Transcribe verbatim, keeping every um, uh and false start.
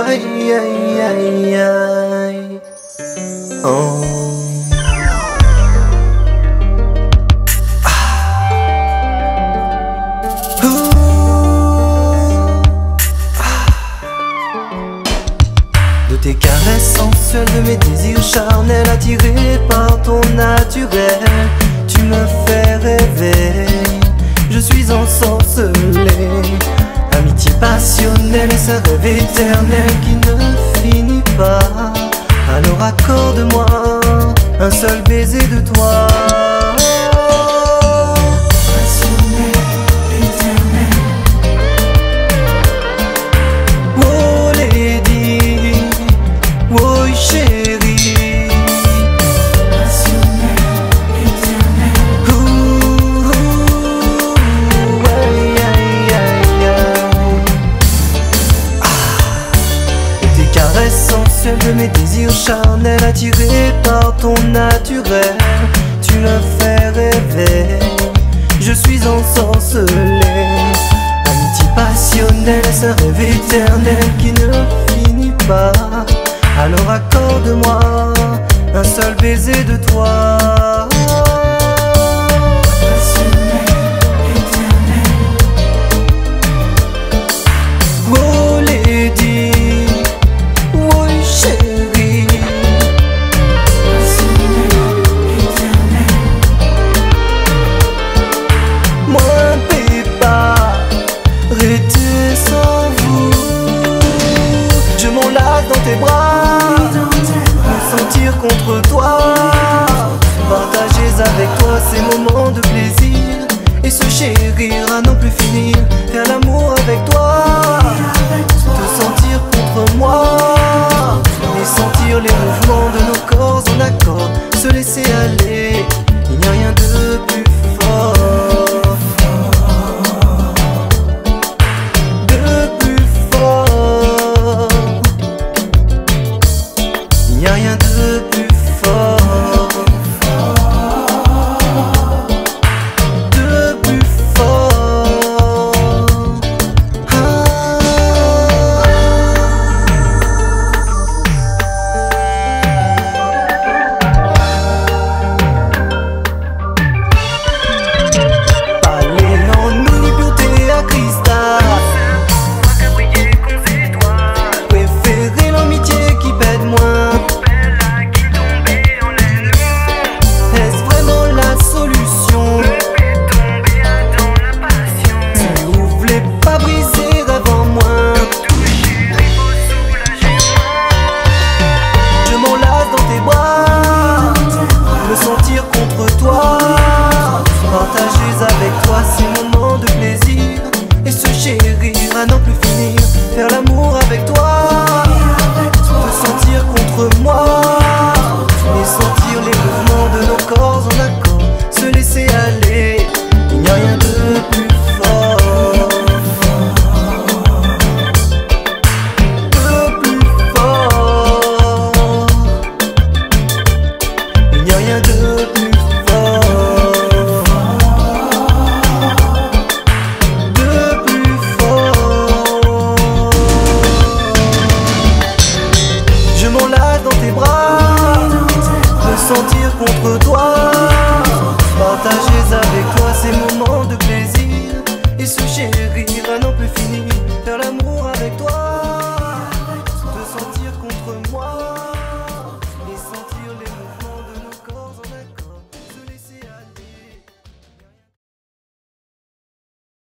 aïe aïe aïe aïe. Oh. De tes caresses sensuelles, de mes désirs charnels, attiré par ton naturel, tu me fais rêver, je suis ensorcelé. Amitié passionnelle et ce rêve éternel qui ne finit pas. Alors accorde-moi un seul baiser de toi. De mes désirs charnels, attiré par ton naturel, tu me fais rêver, je suis ensorcelé. Amitié passionnelle, ce rêve éternel qui ne finit pas. Alors accorde-moi un seul baiser de toi. Dans tes bras, me sentir contre toi, partager avec toi ces moments de plaisir et se chérir à n'en plus finir, faire l'amour avec toi, te sentir contre moi et sentir les mouvements